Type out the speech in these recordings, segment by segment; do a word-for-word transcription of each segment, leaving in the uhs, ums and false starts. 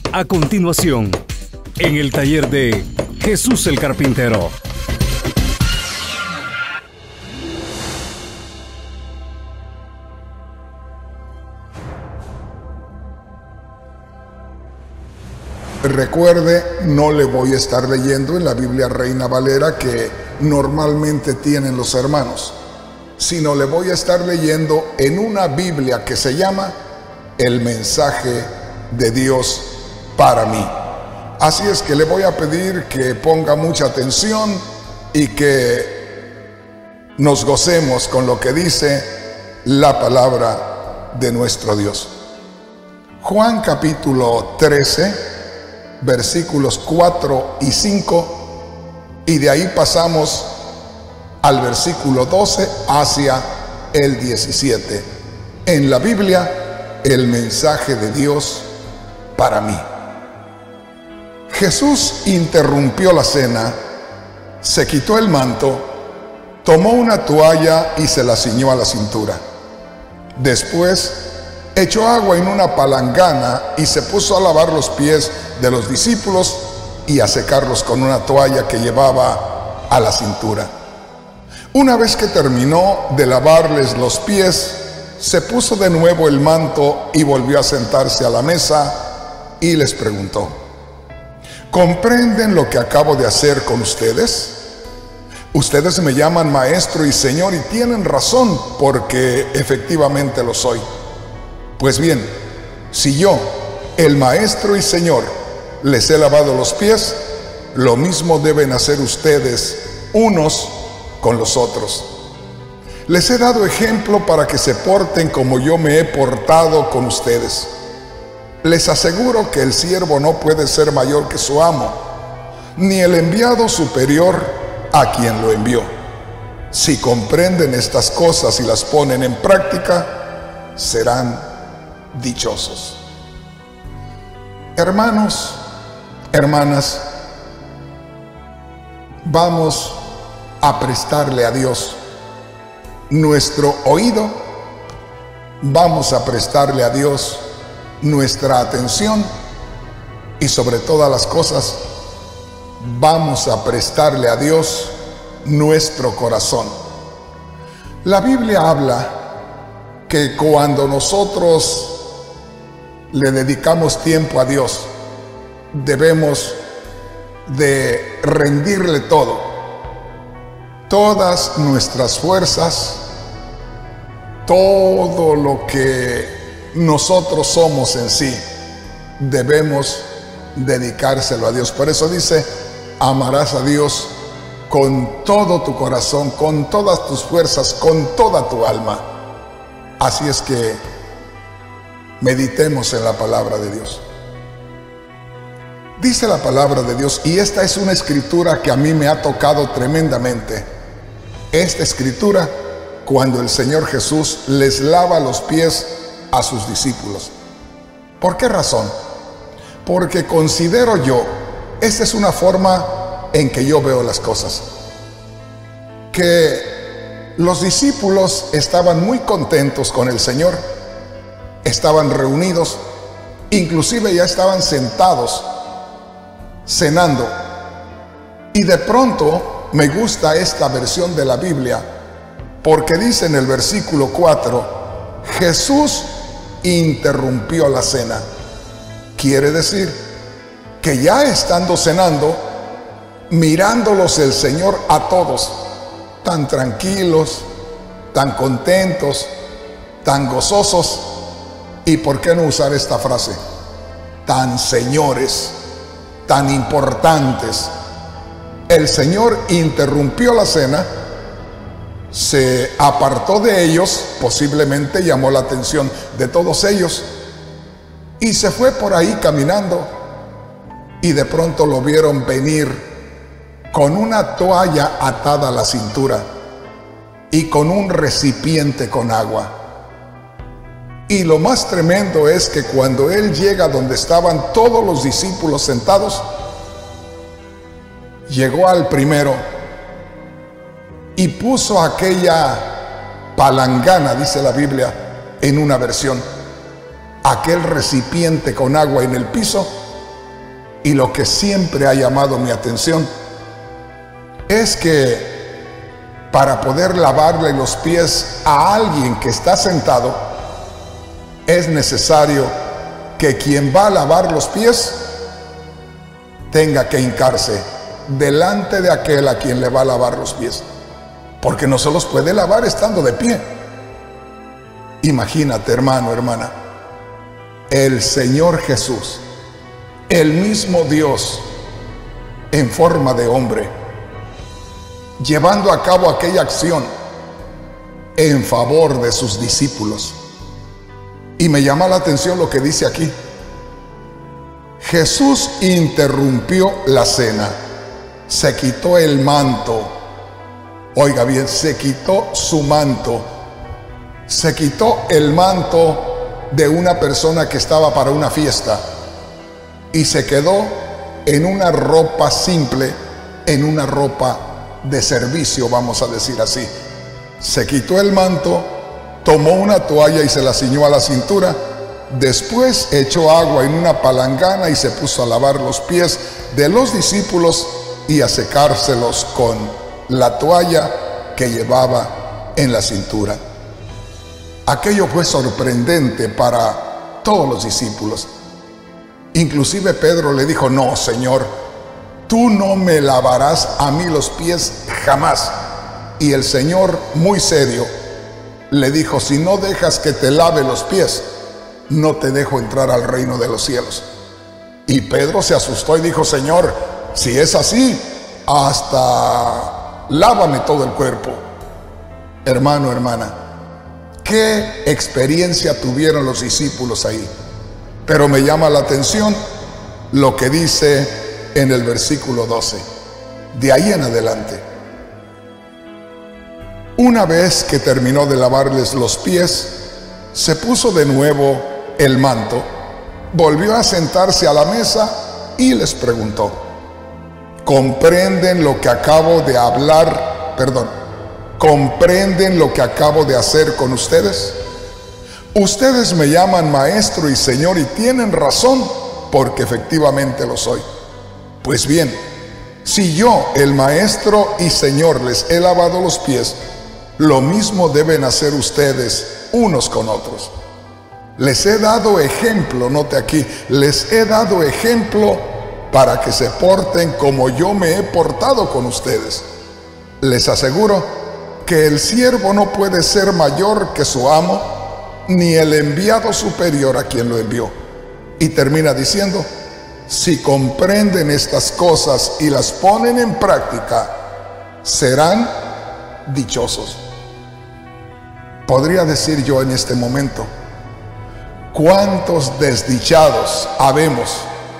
A continuación, en el taller de Jesús el Carpintero. Recuerde, no le voy a estar leyendo en la Biblia Reina Valera que normalmente tienen los hermanos, sino le voy a estar leyendo en una Biblia que se llama El Mensaje de Dios para mí. Así es que le voy a pedir que ponga mucha atención y que nos gocemos con lo que dice la palabra de nuestro Dios. Juan capítulo trece, versículos cuatro y cinco, y de ahí pasamos al versículo doce hacia el diecisiete. En la Biblia, el mensaje de Dios para mí. Jesús interrumpió la cena, se quitó el manto, tomó una toalla y se la ciñó a la cintura. Después echó agua en una palangana y se puso a lavar los pies de los discípulos y a secarlos con una toalla que llevaba a la cintura. Una vez que terminó de lavarles los pies, se puso de nuevo el manto y volvió a sentarse a la mesa y les preguntó: ¿comprenden lo que acabo de hacer con ustedes? Ustedes me llaman maestro y señor y tienen razón, porque efectivamente lo soy. Pues bien, si yo, el maestro y señor, les he lavado los pies, lo mismo deben hacer ustedes unos con los otros. Les he dado ejemplo para que se porten como yo me he portado con ustedes. Les aseguro que el siervo no puede ser mayor que su amo, ni el enviado superior a quien lo envió. Si comprenden estas cosas y las ponen en práctica, serán dichosos. Hermanos, hermanas, vamos a prestarle a Dios nuestro oído, vamos a prestarle a Dios nuestra atención y sobre todas las cosas vamos a prestarle a Dios nuestro corazón. La Biblia habla que cuando nosotros le dedicamos tiempo a Dios, debemos de rendirle todo, todas nuestras fuerzas, todo lo que nosotros somos en sí, debemos dedicárselo a Dios. Por eso dice: amarás a Dios con todo tu corazón, con todas tus fuerzas, con toda tu alma. Así es que meditemos en la palabra de Dios. Dice la palabra de Dios, y esta es una escritura que a mí me ha tocado tremendamente. Esta escritura, cuando el Señor Jesús les lava los pies a sus discípulos. ¿Por qué razón? Porque considero yo, esta es una forma en que yo veo las cosas, que los discípulos estaban muy contentos con el Señor, estaban reunidos, inclusive ya estaban sentados, cenando, y de pronto me gusta esta versión de la Biblia, porque dice en el versículo cuatro, Jesús interrumpió la cena. Quiere decir que ya estando cenando, mirándolos el Señor a todos, tan tranquilos, tan contentos, tan gozosos, y por qué no usar esta frase, tan señores, tan importantes. El Señor interrumpió la cena, se apartó de ellos, posiblemente llamó la atención de todos ellos, y se fue por ahí caminando, y de pronto lo vieron venir con una toalla atada a la cintura y con un recipiente con agua. Y lo más tremendo es que cuando él llega donde estaban todos los discípulos sentados, llegó al primero y puso aquella palangana, dice la Biblia en una versión, aquel recipiente con agua en el piso, y lo que siempre ha llamado mi atención es que para poder lavarle los pies a alguien que está sentado, es necesario que quien va a lavar los pies tenga que hincarse delante de aquel a quien le va a lavar los pies, porque no se los puede lavar estando de pie. Imagínate, hermano, hermana, el Señor Jesús, el mismo Dios en forma de hombre, llevando a cabo aquella acción en favor de sus discípulos. Y me llama la atención lo que dice aquí. Jesús interrumpió la cena, se quitó el manto. Oiga bien, se quitó su manto. Se quitó el manto de una persona que estaba para una fiesta y se quedó en una ropa simple, en una ropa de servicio, vamos a decir así. Se quitó el manto, tomó una toalla y se la ciñó a la cintura. Después echó agua en una palangana y se puso a lavar los pies de los discípulos y a secárselos con la toalla que llevaba en la cintura. Aquello fue sorprendente para todos los discípulos. Inclusive Pedro le dijo: no, Señor, tú no me lavarás a mí los pies jamás. Y el Señor, muy serio, le dijo: si no dejas que te lave los pies, no te dejo entrar al reino de los cielos. Y Pedro se asustó y dijo: Señor, si es así, hasta lávame todo el cuerpo. Hermano, hermana, qué experiencia tuvieron los discípulos ahí. Pero me llama la atención lo que dice en el versículo doce, de ahí en adelante. Una vez que terminó de lavarles los pies, se puso de nuevo el manto, volvió a sentarse a la mesa y les preguntó: ¿comprenden lo que acabo de hablar? Perdón, ¿comprenden lo que acabo de hacer con ustedes? Ustedes me llaman maestro y señor y tienen razón, porque efectivamente lo soy. Pues bien, si yo, el maestro y señor, les he lavado los pies, lo mismo deben hacer ustedes unos con otros. Les he dado ejemplo, note aquí, les he dado ejemplo para que se porten como yo me he portado con ustedes. Les aseguro que el siervo no puede ser mayor que su amo, ni el enviado superior a quien lo envió. Y termina diciendo: si comprenden estas cosas y las ponen en práctica, serán dichosos. Podría decir yo en este momento: ¿cuántos desdichados habemos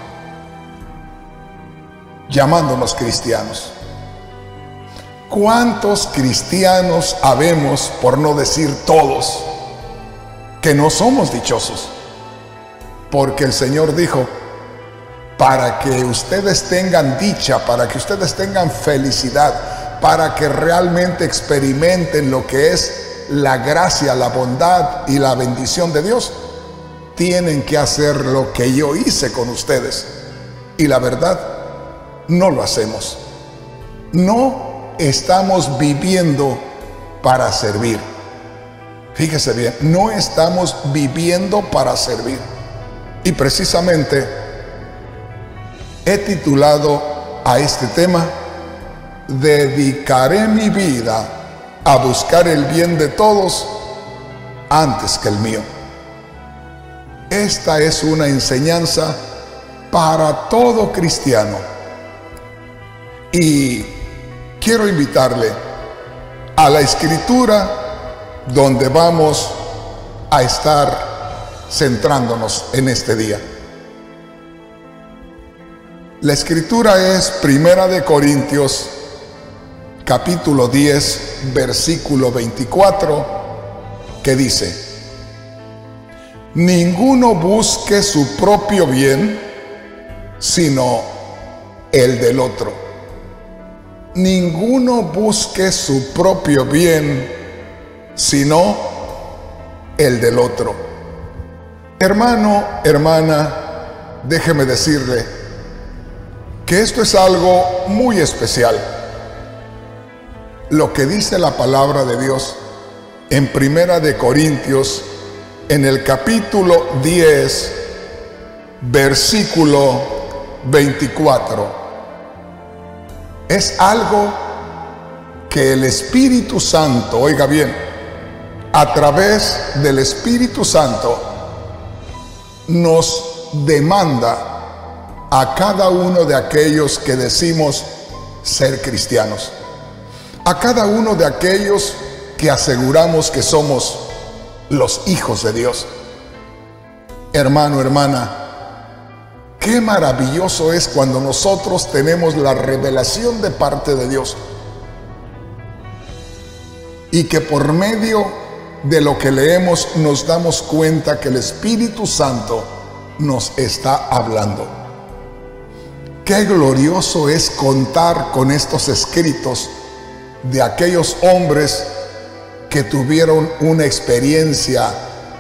llamándonos cristianos? ¿Cuántos cristianos habemos, por no decir todos, que no somos dichosos? Porque el Señor dijo: para que ustedes tengan dicha, para que ustedes tengan felicidad, para que realmente experimenten lo que es la gracia, la bondad y la bendición de Dios, tienen que hacer lo que yo hice con ustedes. Y la verdad, no lo hacemos. No estamos viviendo para servir. Fíjese bien, no estamos viviendo para servir. Y precisamente he titulado a este tema: dedicaré mi vida a buscar el bien de todos antes que el mío. Esta es una enseñanza para todo cristiano. Y quiero invitarle a la escritura donde vamos a estar centrándonos en este día. La escritura es Primera de Corintios, capítulo diez, versículo veinticuatro, que dice: ninguno busque su propio bien, sino el del otro. Ninguno busque su propio bien, sino el del otro. Hermano, hermana, déjeme decirle que esto es algo muy especial. Lo que dice la palabra de Dios en Primera de Corintios, en el capítulo diez, versículo veinticuatro, es algo que el Espíritu Santo, oiga bien, a través del Espíritu Santo nos demanda a cada uno de aquellos que decimos ser cristianos, a cada uno de aquellos que aseguramos que somos los hijos de Dios. Hermano, hermana, qué maravilloso es cuando nosotros tenemos la revelación de parte de Dios y que por medio de lo que leemos nos damos cuenta que el Espíritu Santo nos está hablando. Qué glorioso es contar con estos escritos de aquellos hombres que tuvieron una experiencia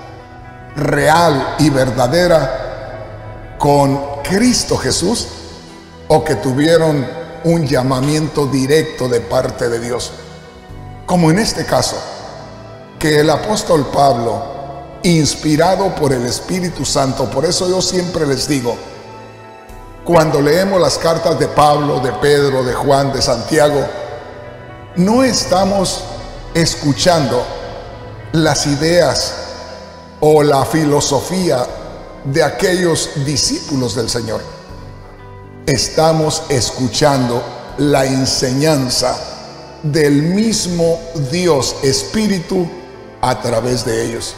real y verdadera con Cristo Jesús, o que tuvieron un llamamiento directo de parte de Dios, como en este caso, que el apóstol Pablo, inspirado por el Espíritu Santo. Por eso yo siempre les digo, cuando leemos las cartas de Pablo, de Pedro, de Juan, de Santiago, no estamos escuchando las ideas o la filosofía de aquellos discípulos del Señor. Estamos escuchando la enseñanza del mismo Dios Espíritu a través de ellos.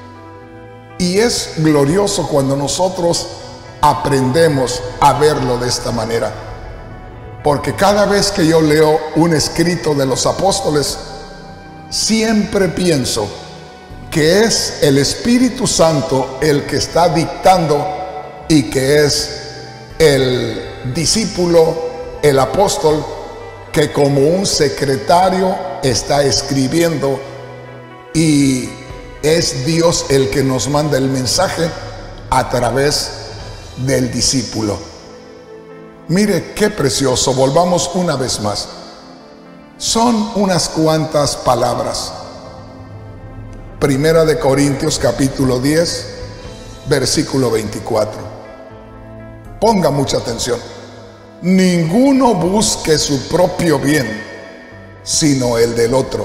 Y es glorioso cuando nosotros aprendemos a verlo de esta manera, porque cada vez que yo leo un escrito de los apóstoles, siempre pienso que es el Espíritu Santo el que está dictando y que es el discípulo, el apóstol, que como un secretario está escribiendo, y es Dios el que nos manda el mensaje a través del discípulo. Mire qué precioso. Volvamos una vez más. Son unas cuantas palabras. Primera de Corintios capítulo diez, versículo veinticuatro. Ponga mucha atención. Ninguno busque su propio bien, sino el del otro.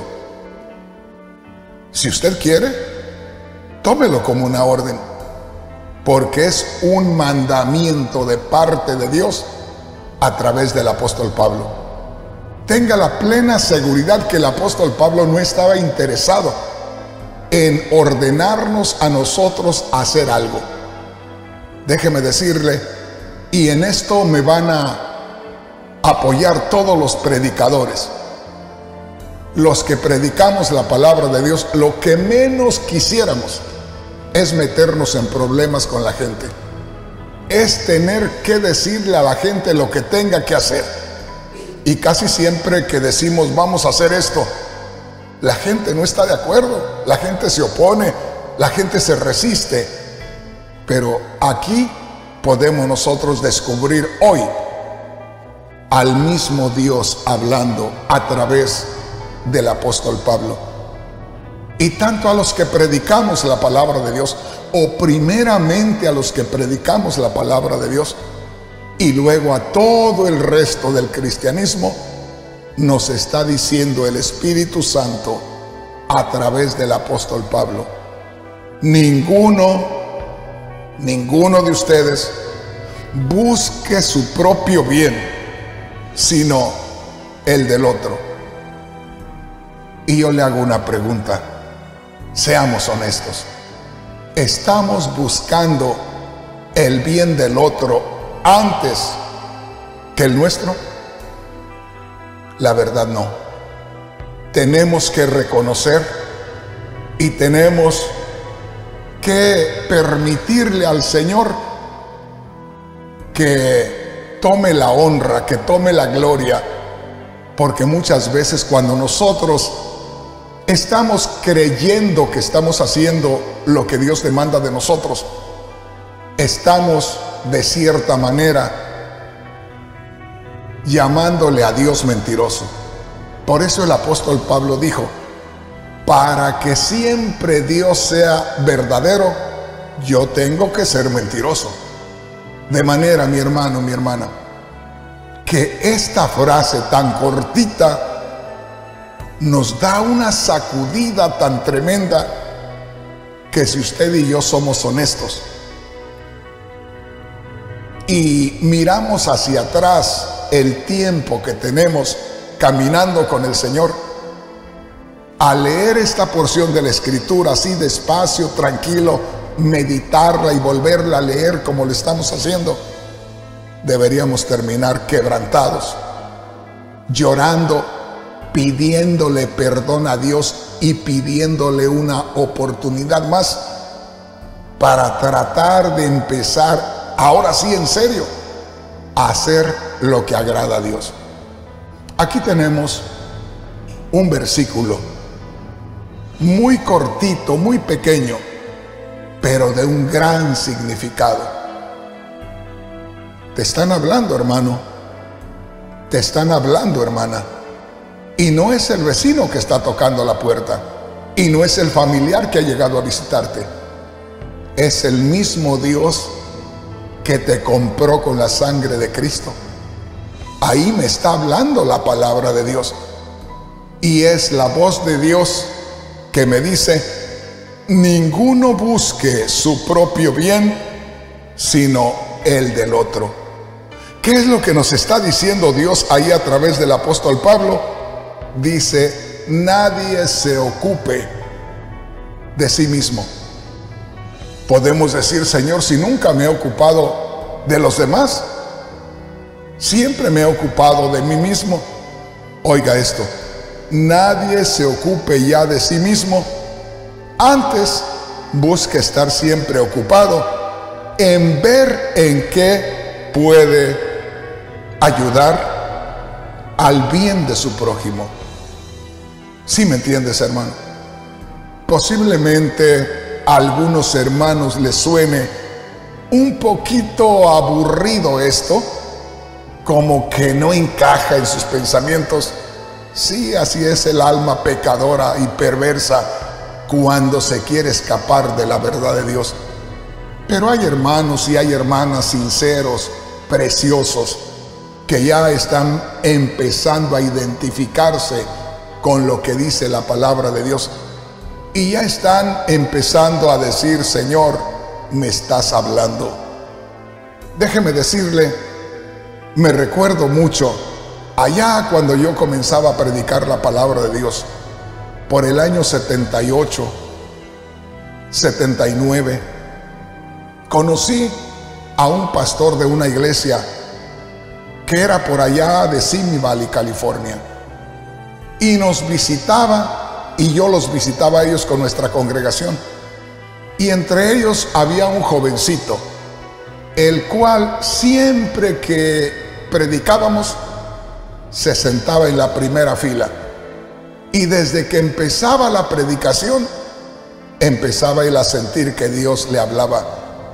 Si usted quiere, tómelo como una orden, porque es un mandamiento de parte de Dios a través del apóstol Pablo. Tenga la plena seguridad que el apóstol Pablo no estaba interesado en ordenarnos a nosotros hacer algo. Déjeme decirle, y en esto me van a apoyar todos los predicadores, los que predicamos la palabra de Dios, lo que menos quisiéramos es meternos en problemas con la gente, es tener que decirle a la gente lo que tenga que hacer. Y casi siempre que decimos vamos a hacer esto, la gente no está de acuerdo, la gente se opone, la gente se resiste. Pero aquí podemos nosotros descubrir hoy al mismo Dios hablando a través del apóstol Pablo. Y tanto a los que predicamos la palabra de Dios, o primeramente a los que predicamos la palabra de Dios, y luego a todo el resto del cristianismo, nos está diciendo el Espíritu Santo a través del apóstol Pablo: ninguno, ninguno de ustedes busque su propio bien, sino el del otro. Y yo le hago una pregunta, seamos honestos, ¿estamos buscando el bien del otro antes que el nuestro? La verdad no. Tenemos que reconocer y tenemos que permitirle al Señor que tome la honra, que tome la gloria, porque muchas veces cuando nosotros estamos creyendo que estamos haciendo lo que Dios demanda de nosotros, estamos de cierta manera llamándole a Dios mentiroso. Por eso el apóstol Pablo dijo, para que siempre Dios sea verdadero, yo tengo que ser mentiroso. De manera, mi hermano, mi hermana, que esta frase tan cortita nos da una sacudida tan tremenda que si usted y yo somos honestos y miramos hacia atrás el tiempo que tenemos caminando con el Señor, al leer esta porción de la Escritura así despacio, tranquilo, meditarla y volverla a leer como lo estamos haciendo, deberíamos terminar quebrantados, llorando, pidiéndole perdón a Dios y pidiéndole una oportunidad más para tratar de empezar, ahora sí en serio, a hacer lo que agrada a Dios. Aquí tenemos un versículo muy cortito, muy pequeño, pero de un gran significado. Te están hablando, hermano. Te están hablando, hermana. Y no es el vecino que está tocando la puerta. Y no es el familiar que ha llegado a visitarte. Es el mismo Dios que te compró con la sangre de Cristo. Ahí me está hablando la palabra de Dios. Y es la voz de Dios que me dice, ninguno busque su propio bien, sino el del otro. ¿Qué es lo que nos está diciendo Dios ahí a través del apóstol Pablo? Dice, nadie se ocupe de sí mismo. Podemos decir, Señor, si nunca me he ocupado de los demás, siempre me he ocupado de mí mismo. Oiga esto, nadie se ocupe ya de sí mismo, antes busque estar siempre ocupado en ver en qué puede ayudar al bien de su prójimo. ¿Sí me entiendes, hermano? Posiblemente a algunos hermanos les suene un poquito aburrido esto, como que no encaja en sus pensamientos. Sí, así es el alma pecadora y perversa cuando se quiere escapar de la verdad de Dios. Pero hay hermanos y hay hermanas sinceros, preciosos, que ya están empezando a identificarse con lo que dice la palabra de Dios. Y ya están empezando a decir, Señor, me estás hablando. Déjeme decirle, me recuerdo mucho allá cuando yo comenzaba a predicar la palabra de Dios, por el año setenta y ocho, setenta y nueve, conocí a un pastor de una iglesia que era por allá de Simi Valley, California, y nos visitaba, y yo los visitaba a ellos con nuestra congregación, y entre ellos había un jovencito, el cual siempre que predicábamos se sentaba en la primera fila, y desde que empezaba la predicación empezaba él a sentir que Dios le hablaba.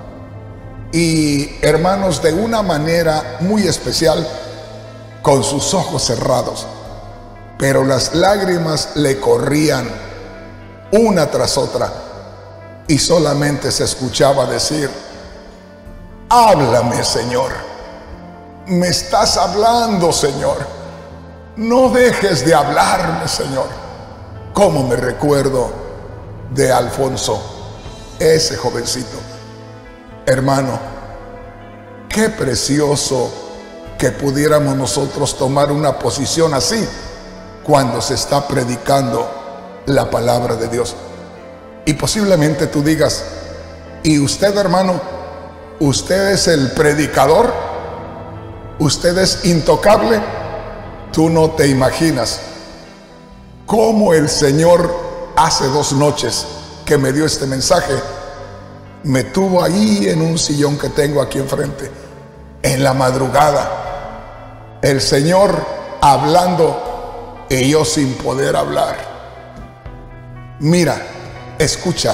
Y hermanos, de una manera muy especial, con sus ojos cerrados, pero las lágrimas le corrían una tras otra, y solamente se escuchaba decir, háblame, Señor, me estás hablando, Señor, no dejes de hablarme, Señor. Cómo me recuerdo de Alfonso, ese jovencito. Hermano, qué precioso que pudiéramos nosotros tomar una posición así cuando se está predicando la palabra de Dios. Y posiblemente tú digas, ¿y usted, hermano? ¿Usted es el predicador? ¿Usted es intocable? Tú no te imaginas cómo el Señor hace dos noches que me dio este mensaje, me tuvo ahí en un sillón que tengo aquí enfrente, en la madrugada, el Señor hablando y yo sin poder hablar. Mira, escucha,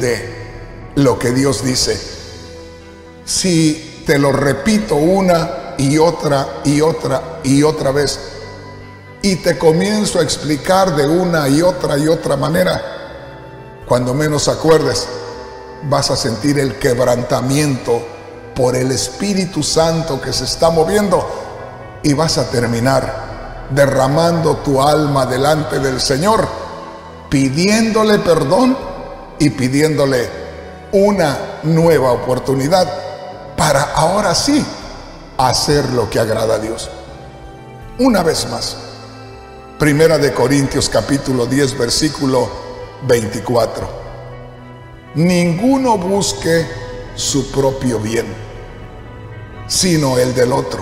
entiende lo que Dios dice. Si te lo repito una y otra y otra y otra vez. Y te comienzo a explicar de una y otra y otra manera. Cuando menos acuerdes, vas a sentir el quebrantamiento por el Espíritu Santo que se está moviendo y vas a terminar derramando tu alma delante del Señor, pidiéndole perdón y pidiéndole una nueva oportunidad para ahora sí hacer lo que agrada a Dios. Una vez más, Primera de Corintios capítulo diez versículo veinticuatro. Ninguno busque su propio bien, sino el del otro.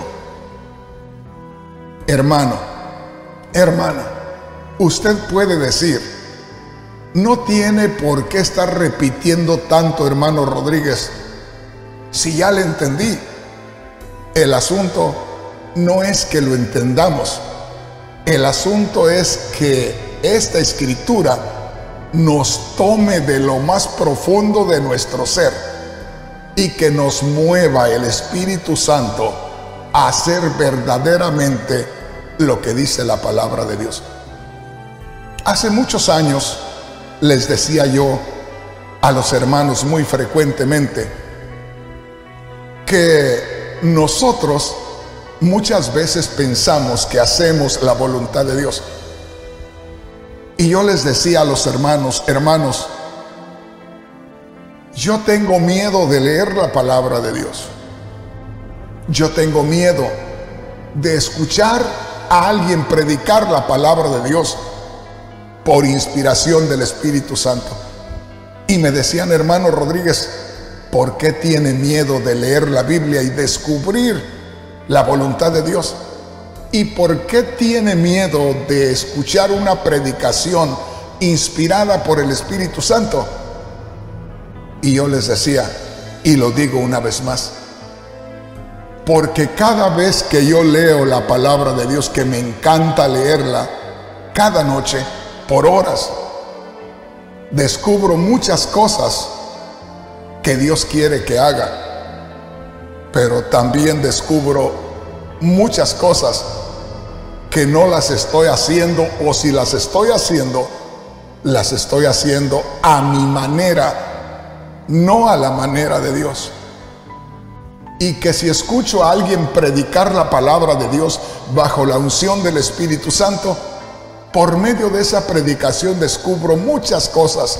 Hermano, hermana, usted puede decir, no tiene por qué estar repitiendo tanto, hermano Rodríguez, si ya le entendí. El asunto no es que lo entendamos, el asunto es que esta escritura nos tome de lo más profundo de nuestro ser y que nos mueva el Espíritu Santo a hacer verdaderamente lo que dice la palabra de Dios. Hace muchos años les decía yo a los hermanos muy frecuentemente que nosotros muchas veces pensamos que hacemos la voluntad de Dios. Y yo les decía a los hermanos, hermanos, yo tengo miedo de leer la palabra de Dios. Yo tengo miedo de escuchar a alguien predicar la palabra de Dios por inspiración del Espíritu Santo. Y me decían, hermano Rodríguez, ¿por qué tiene miedo de leer la Biblia y descubrir la voluntad de Dios? ¿Y por qué tiene miedo de escuchar una predicación inspirada por el Espíritu Santo? Y yo les decía, y lo digo una vez más, porque cada vez que yo leo la palabra de Dios, que me encanta leerla, cada noche, por horas, descubro muchas cosas que Dios quiere que haga, pero también descubro muchas cosas que no las estoy haciendo, o si las estoy haciendo, las estoy haciendo a mi manera, no a la manera de Dios. Y que si escucho a alguien predicar la palabra de Dios bajo la unción del Espíritu Santo, por medio de esa predicación descubro muchas cosas.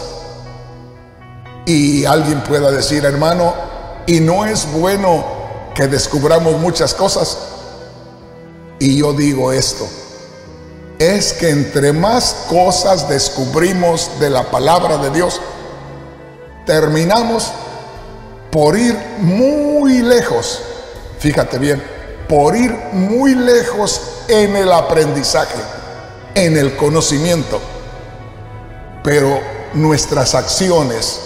Y alguien pueda decir, hermano, ¿y no es bueno que descubramos muchas cosas? Y yo digo esto, es que entre más cosas descubrimos de la palabra de Dios, terminamos por ir muy lejos, fíjate bien, por ir muy lejos en el aprendizaje, en el conocimiento, pero nuestras acciones,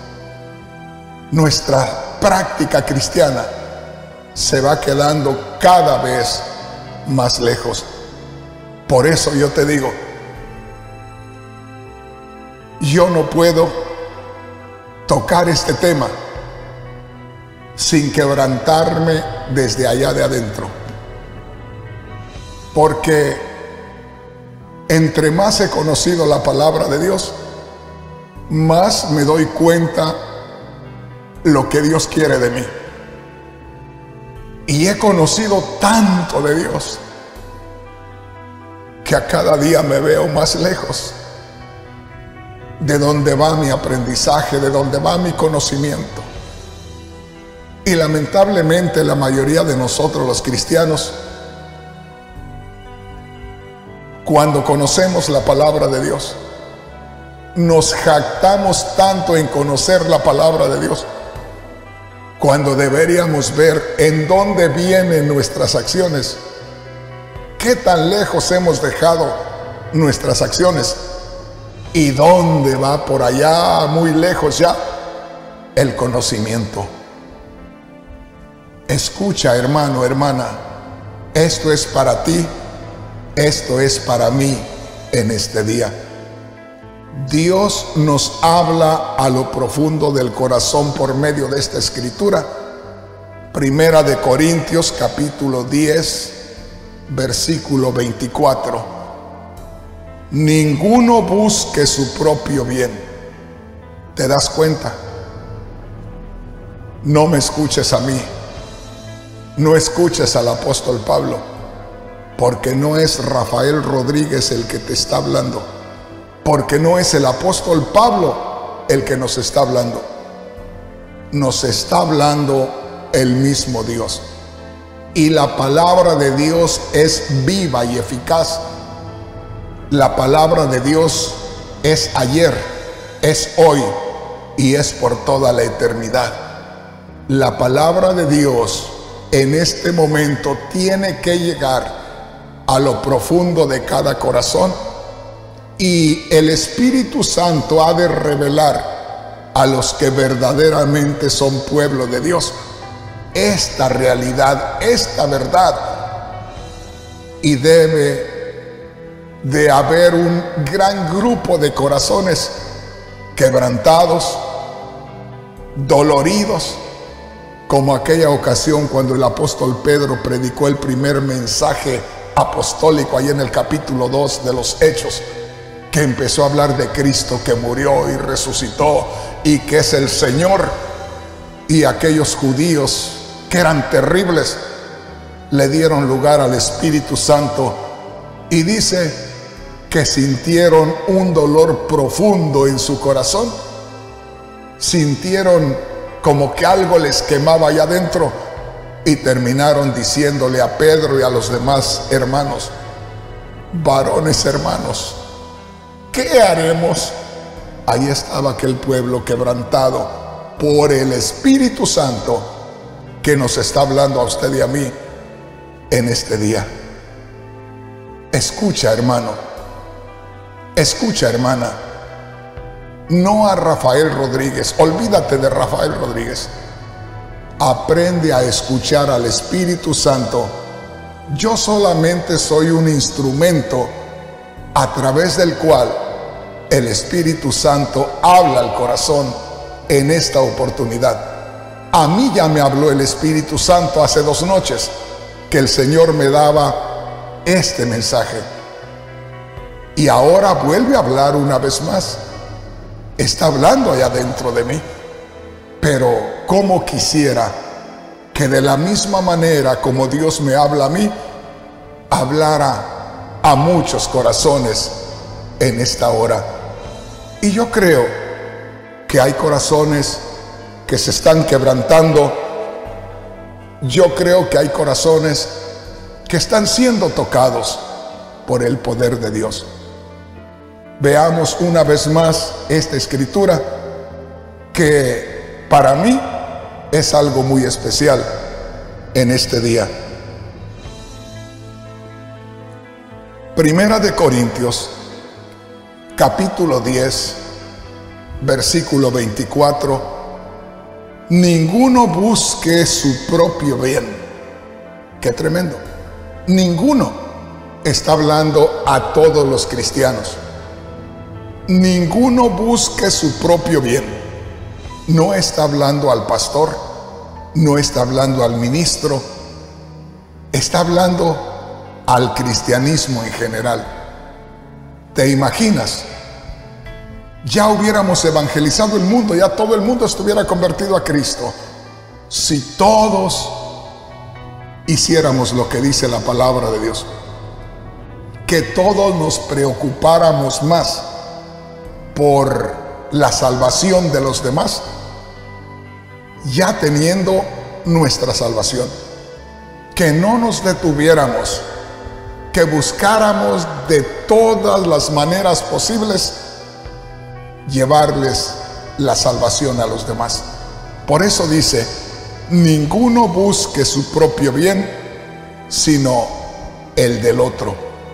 nuestra práctica cristiana se va quedando cada vez más lejos. Por eso yo te digo, yo no puedo tocar este tema sin quebrantarme desde allá de adentro, porque entre más he conocido la palabra de Dios, más me doy cuenta lo que Dios quiere de mí. Y he conocido tanto de Dios que a cada día me veo más lejos de donde va mi aprendizaje, de donde va mi conocimiento. Y lamentablemente la mayoría de nosotros los cristianos, cuando conocemos la palabra de Dios, nos jactamos tanto en conocer la palabra de Dios, cuando deberíamos ver en dónde vienen nuestras acciones, qué tan lejos hemos dejado nuestras acciones y dónde va por allá muy lejos ya el conocimiento. Escucha, hermano, hermana, esto es para ti, esto es para mí en este día. Dios nos habla a lo profundo del corazón por medio de esta escritura Primera de Corintios capítulo diez, versículo veinticuatro. Ninguno busque su propio bien. ¿Te das cuenta? No me escuches a mí, no escuches al apóstol Pablo, porque no es Rafael Rodríguez el que te está hablando, porque no es el apóstol Pablo el que nos está hablando. Nos está hablando el mismo Dios. Y la palabra de Dios es viva y eficaz. La palabra de Dios es ayer, es hoy y es por toda la eternidad. La palabra de Dios en este momento tiene que llegar a lo profundo de cada corazón, y el Espíritu Santo ha de revelar a los que verdaderamente son pueblo de Dios esta realidad, esta verdad. Y debe de haber un gran grupo de corazones quebrantados, doloridos, como aquella ocasión cuando el apóstol Pedro predicó el primer mensaje apostólico ahí en el capítulo dos de los Hechos, que empezó a hablar de Cristo que murió y resucitó y que es el Señor. Y aquellos judíos que eran terribles le dieron lugar al Espíritu Santo, y dice que sintieron un dolor profundo en su corazón, sintieron como que algo les quemaba allá adentro, y terminaron diciéndole a Pedro y a los demás hermanos: varones hermanos, ¿qué haremos? Ahí estaba aquel pueblo quebrantado por el Espíritu Santo que nos está hablando a usted y a mí en este día. Escucha, hermano, escucha, hermana, no a Rafael Rodríguez, olvídate de Rafael Rodríguez. Aprende a escuchar al Espíritu Santo. Yo solamente soy un instrumento a través del cual el Espíritu Santo habla al corazón en esta oportunidad. A mí ya me habló el Espíritu Santo hace dos noches que el Señor me daba este mensaje, y ahora vuelve a hablar una vez más. Está hablando allá dentro de mí, pero cómo quisiera que de la misma manera como Dios me habla a mí, hablara a muchos corazones en esta hora. Y yo creo que hay corazones que se están quebrantando. Yo creo que hay corazones que están siendo tocados por el poder de Dios. Veamos una vez más esta escritura, que para mí es algo muy especial en este día. Primera de Corintios capítulo diez, versículo veinticuatro. Ninguno busque su propio bien. Qué tremendo. Ninguno. Está hablando a todos los cristianos. Ninguno busque su propio bien. No está hablando al pastor, no está hablando al ministro, está hablando al cristianismo en general. ¿Te imaginas? Ya hubiéramos evangelizado el mundo, ya todo el mundo estuviera convertido a Cristo, si todos hiciéramos lo que dice la palabra de Dios. Que todos nos preocupáramos más por la salvación de los demás, ya teniendo nuestra salvación. Que no nos detuviéramos, que buscáramos de todas las maneras posibles llevarles la salvación a los demás. Por eso dice: ninguno busque su propio bien, sino el del otro.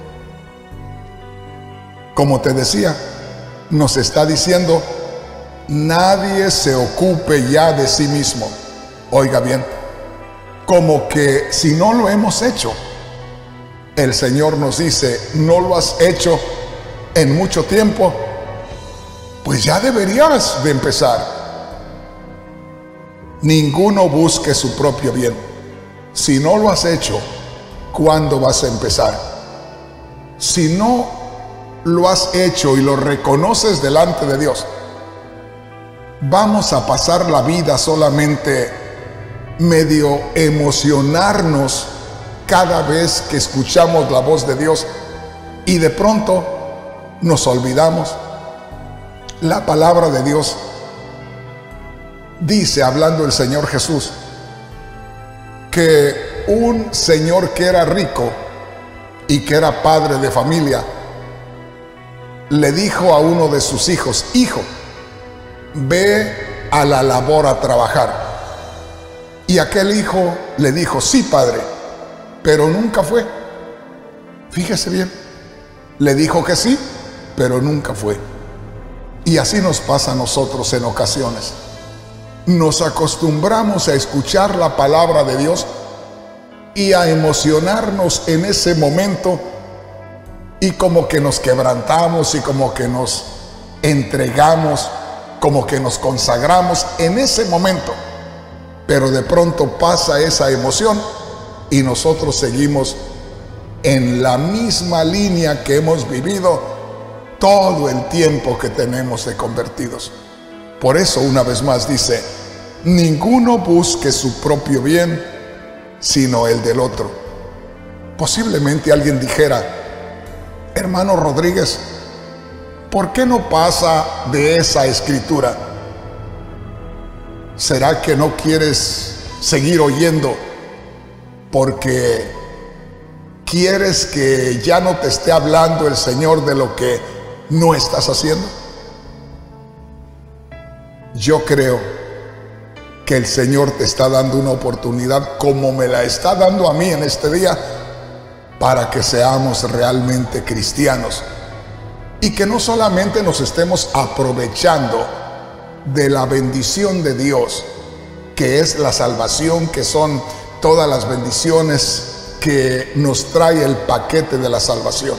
Como te decía, nos está diciendo: nadie se ocupe ya de sí mismo. Oiga bien, como que si no lo hemos hecho, el Señor nos dice: no lo has hecho en mucho tiempo, pues ya deberías de empezar. ninguno busque su propio bien. Si no lo has hecho, ¿cuándo vas a empezar? Si no lo has hecho y lo reconoces delante de Dios, vamos a pasar la vida solamente medio emocionarnos cada vez que escuchamos la voz de Dios y de pronto nos olvidamos. La palabra de Dios dice, hablando el Señor Jesús, que un señor que era rico y que era padre de familia le dijo a uno de sus hijos: hijo, ve a la labor a trabajar. Y aquel hijo le dijo: sí, padre, pero nunca fue. Fíjese bien, le dijo que sí, pero nunca fue. Y así nos pasa a nosotros en ocasiones. Nos acostumbramos a escuchar la palabra de Dios y a emocionarnos en ese momento, y como que nos quebrantamos y como que nos entregamos, como que nos consagramos en ese momento. Pero de pronto pasa esa emoción y nosotros seguimos en la misma línea que hemos vivido todo el tiempo que tenemos de convertidos. Por eso, una vez más dice: ninguno busque su propio bien, sino el del otro. Posiblemente alguien dijera: hermano Rodríguez, ¿por qué no pasa de esa escritura? ¿Será que no quieres seguir oyendo porque quieres que ya no te esté hablando el Señor de lo que no estás haciendo? Yo creo que el Señor te está dando una oportunidad, como me la está dando a mí en este día, para que seamos realmente cristianos y que no solamente nos estemos aprovechando de la bendición de Dios, que es la salvación, que son todas las bendiciones que nos trae el paquete de la salvación.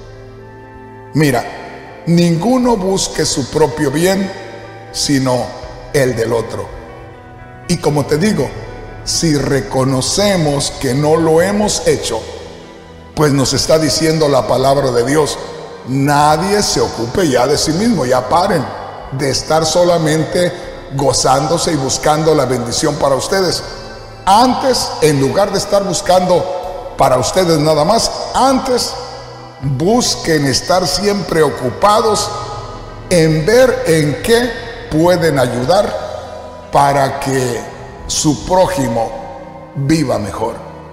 Mira, ninguno busque su propio bien, sino el del otro. Y como te digo, si reconocemos que no lo hemos hecho, pues nos está diciendo la palabra de Dios: nadie se ocupe ya de sí mismo, ya paren de estar solamente gozándose y buscando la bendición para ustedes. Antes, en lugar de estar buscando para ustedes nada más, antes busquen estar siempre ocupados en ver en qué pueden ayudar para que su prójimo viva mejor.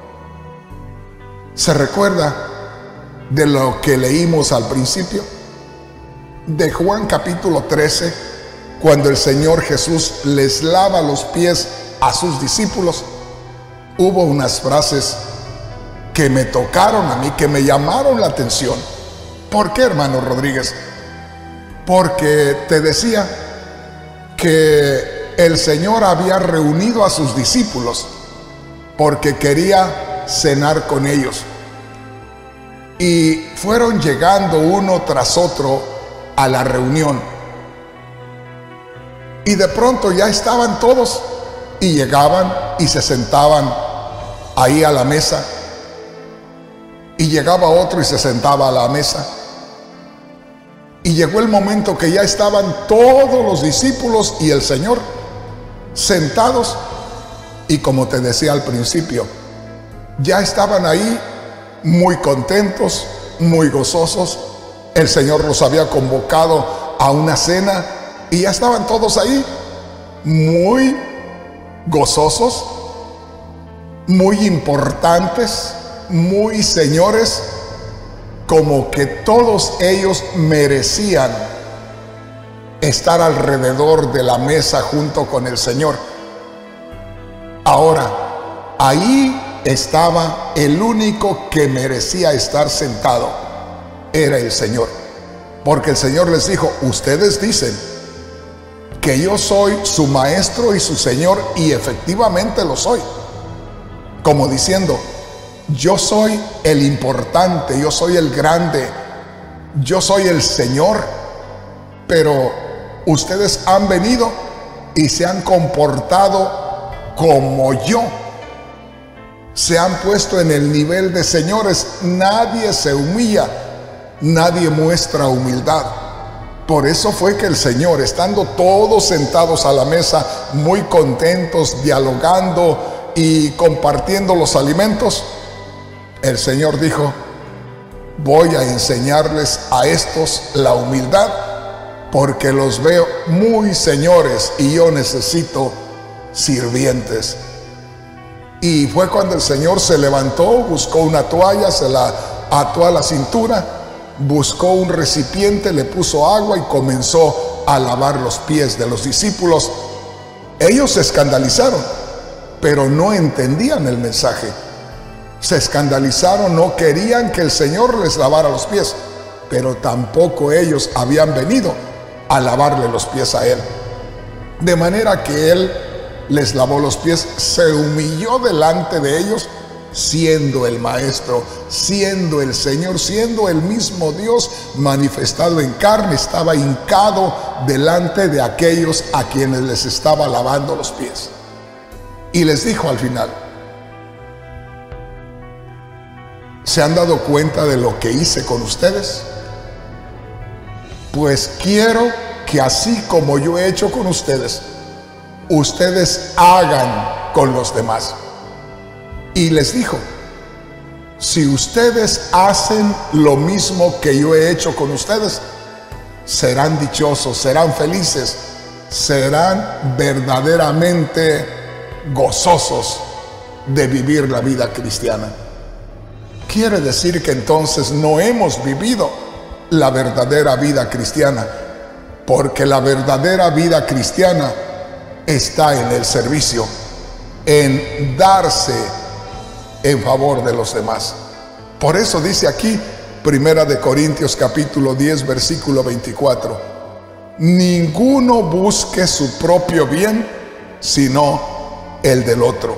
¿Se recuerda de lo que leímos al principio? De Juan capítulo trece, cuando el Señor Jesús les lava los pies a sus discípulos, hubo unas frases que me tocaron a mí, que me llamaron la atención. ¿Por qué, hermano Rodríguez? Porque te decía que el Señor había reunido a sus discípulos porque quería cenar con ellos. Y fueron llegando uno tras otro a la reunión. Y de pronto ya estaban todos y llegaban y se sentaban ahí a la mesa. Y llegaba otro y se sentaba a la mesa. Y llegó el momento que ya estaban todos los discípulos y el Señor sentados. Y como te decía al principio, ya estaban ahí muy contentos, muy gozosos. El Señor los había convocado a una cena y ya estaban todos ahí, muy gozosos, muy importantes, muy señores, como que todos ellos merecían estar alrededor de la mesa junto con el Señor. Ahora, ahí estaba el único que merecía estar sentado, era el Señor. Porque el Señor les dijo: ustedes dicen que yo soy su maestro y su Señor, y efectivamente lo soy. Como diciendo: yo soy el importante, yo soy el grande, yo soy el Señor, pero ustedes han venido y se han comportado como yo. Se han puesto en el nivel de señores. Nadie se humilla, nadie muestra humildad. Por eso fue que el Señor, estando todos sentados a la mesa, muy contentos, dialogando y compartiendo los alimentos, el Señor dijo: voy a enseñarles a estos la humildad, porque los veo muy señores y yo necesito sirvientes. Y fue cuando el Señor se levantó, buscó una toalla, se la ató a la cintura, buscó un recipiente, le puso agua y comenzó a lavar los pies de los discípulos. Ellos se escandalizaron, pero no entendían el mensaje. Se escandalizaron, no querían que el Señor les lavara los pies, pero tampoco ellos habían venido a lavarle los pies a Él. De manera que Él les lavó los pies, se humilló delante de ellos, siendo el Maestro, siendo el Señor, siendo el mismo Dios manifestado en carne. Estaba hincado delante de aquellos a quienes les estaba lavando los pies. Y les dijo al final: ¿se han dado cuenta de lo que hice con ustedes? Pues quiero que así como yo he hecho con ustedes, ustedes hagan con los demás. Y les dijo: si ustedes hacen lo mismo que yo he hecho con ustedes, serán dichosos, serán felices, serán verdaderamente gozosos de vivir la vida cristiana. Quiere decir que entonces no hemos vivido la verdadera vida cristiana, porque la verdadera vida cristiana está en el servicio, en darse en favor de los demás. Por eso dice aquí, Primera de Corintios capítulo diez, versículo veinticuatro: ninguno busque su propio bien, sino el del otro.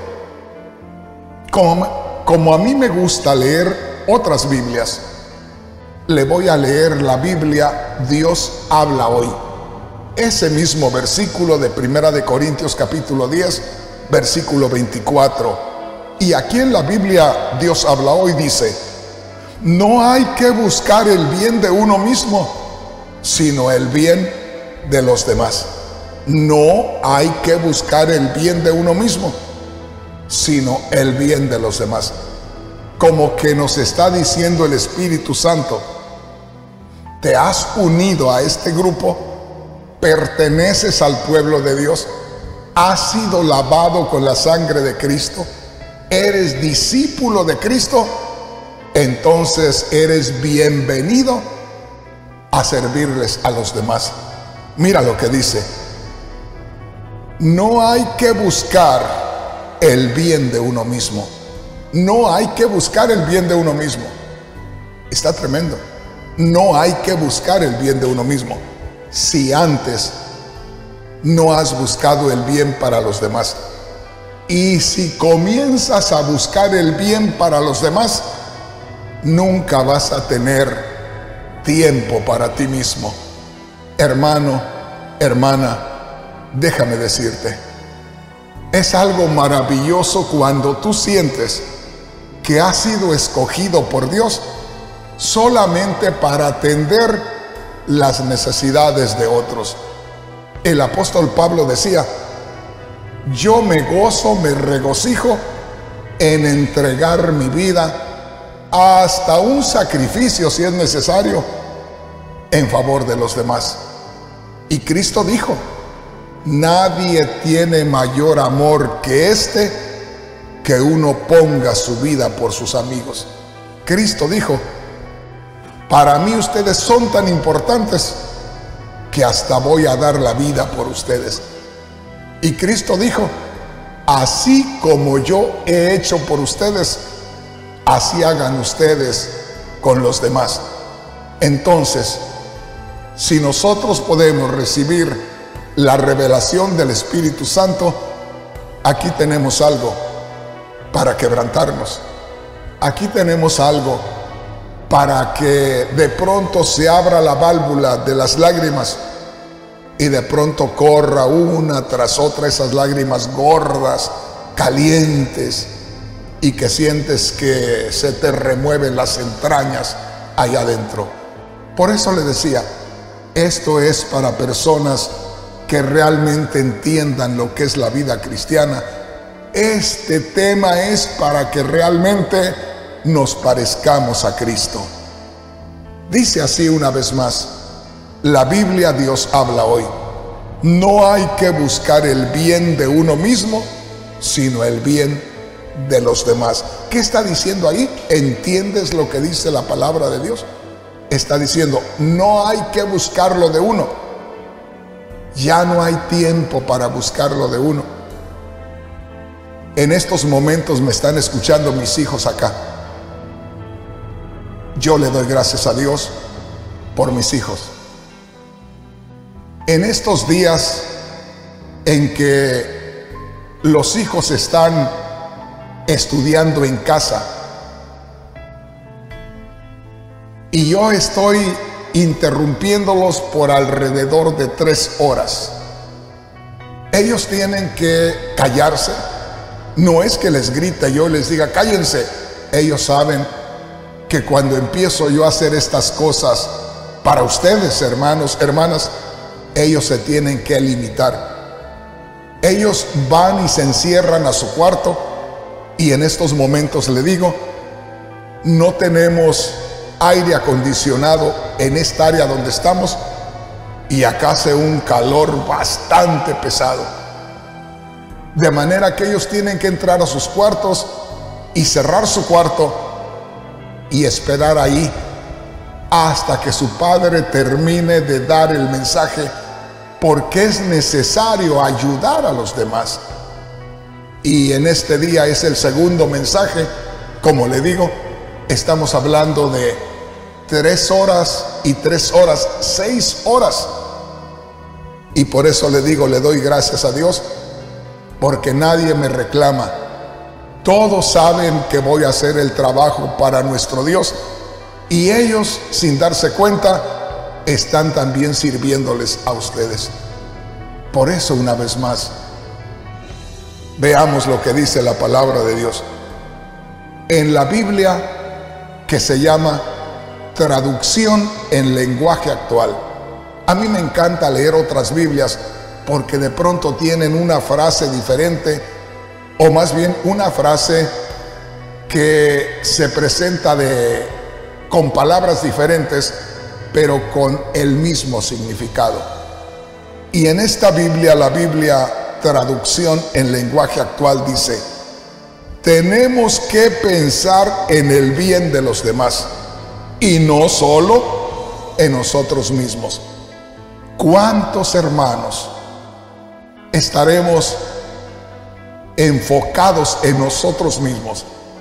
Como, como a mí me gusta leer otras Biblias, le voy a leer la Biblia Dios habla hoy. Ese mismo versículo de Primera de Corintios capítulo diez, versículo veinticuatro. Y aquí en la Biblia Dios habla hoy dice: no hay que buscar el bien de uno mismo, sino el bien de los demás. No hay que buscar el bien de uno mismo, sino el bien de los demás. Como que nos está diciendo el Espíritu Santo: te has unido a este grupo, perteneces al pueblo de Dios, has sido lavado con la sangre de Cristo, eres discípulo de Cristo, entonces eres bienvenido a servirles a los demás. Mira lo que dice: no hay que buscar el bien de uno mismo. No hay que buscar el bien de uno mismo. Está tremendo. No hay que buscar el bien de uno mismo si antes no has buscado el bien para los demás. Y si comienzas a buscar el bien para los demás, nunca vas a tener tiempo para ti mismo. Hermano, hermana, déjame decirte, es algo maravilloso cuando tú sientes que has sido escogido por Dios solamente para atender las necesidades de otros. El apóstol Pablo decía: yo me gozo, me regocijo en entregar mi vida hasta un sacrificio, si es necesario, en favor de los demás. Y Cristo dijo: nadie tiene mayor amor que este, que uno ponga su vida por sus amigos. Cristo dijo: para mí ustedes son tan importantes que hasta voy a dar la vida por ustedes. Y Cristo dijo: así como yo he hecho por ustedes, así hagan ustedes con los demás. Entonces, si nosotros podemos recibir la revelación del Espíritu Santo, aquí tenemos algo para quebrantarnos. Aquí tenemos algo para que de pronto se abra la válvula de las lágrimas y de pronto corra una tras otra esas lágrimas gordas calientes y que sientes que se te remueven las entrañas allá adentro. Por eso le decía, esto es para personas que realmente entiendan lo que es la vida cristiana. Este tema es para que realmente nos parezcamos a Cristo. Dice así una vez más, la Biblia, Dios habla hoy. No hay que buscar el bien de uno mismo, sino el bien de los demás. ¿Qué está diciendo ahí? ¿Entiendes lo que dice la palabra de Dios? Está diciendo, no hay que buscarlo de uno. Ya no hay tiempo para buscarlo de uno. En estos momentos me están escuchando mis hijos acá. Yo le doy gracias a Dios por mis hijos. En estos días en que los hijos están estudiando en casa y yo estoy interrumpiéndolos por alrededor de tres horas, ellos tienen que callarse. No es que les grite, yo les diga cállense. Ellos saben que cuando empiezo yo a hacer estas cosas para ustedes, hermanos, hermanas, ellos se tienen que limitar. Ellos van y se encierran a su cuarto y en estos momentos le digo, no tenemos aire acondicionado en esta área donde estamos y acá hace un calor bastante pesado. De manera que ellos tienen que entrar a sus cuartos y cerrar su cuarto y esperar ahí hasta que su padre termine de dar el mensaje, porque es necesario ayudar a los demás. Y en este día es el segundo mensaje. Como le digo, estamos hablando de tres horas y tres horas, seis horas. Y por eso le digo, le doy gracias a Dios, porque nadie me reclama. Todos saben que voy a hacer el trabajo para nuestro Dios y ellos, sin darse cuenta, están también sirviéndoles a ustedes. Por eso, una vez más, veamos lo que dice la palabra de Dios. En la Biblia, que se llama Traducción en Lenguaje Actual. A mí me encanta leer otras Biblias porque de pronto tienen una frase diferente, o más bien una frase que se presenta de, con palabras diferentes, pero con el mismo significado. Y en esta Biblia, la Biblia Traducción en Lenguaje Actual dice, tenemos que pensar en el bien de los demás y no solo en nosotros mismos. ¿Cuántos hermanos estaremos enfocados en nosotros mismos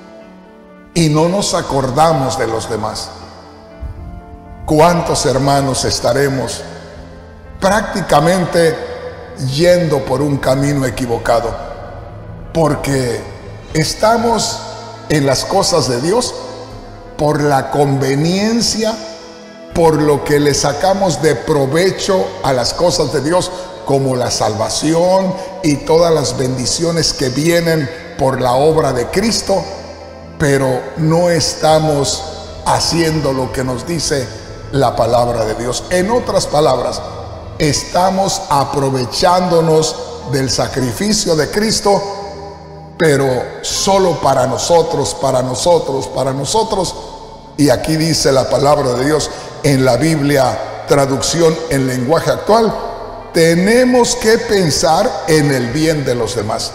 y no nos acordamos de los demás? ¿Cuántos hermanos estaremos prácticamente yendo por un camino equivocado? Porque estamos en las cosas de Dios por la conveniencia, por lo que le sacamos de provecho a las cosas de Dios, como la salvación y todas las bendiciones que vienen por la obra de Cristo, pero no estamos haciendo lo que nos dice la palabra de Dios. En otras palabras, estamos aprovechándonos del sacrificio de Cristo, pero solo para nosotros, para nosotros, para nosotros. Y aquí dice la palabra de Dios en la Biblia Traducción en Lenguaje Actual, tenemos que pensar en el bien de los demás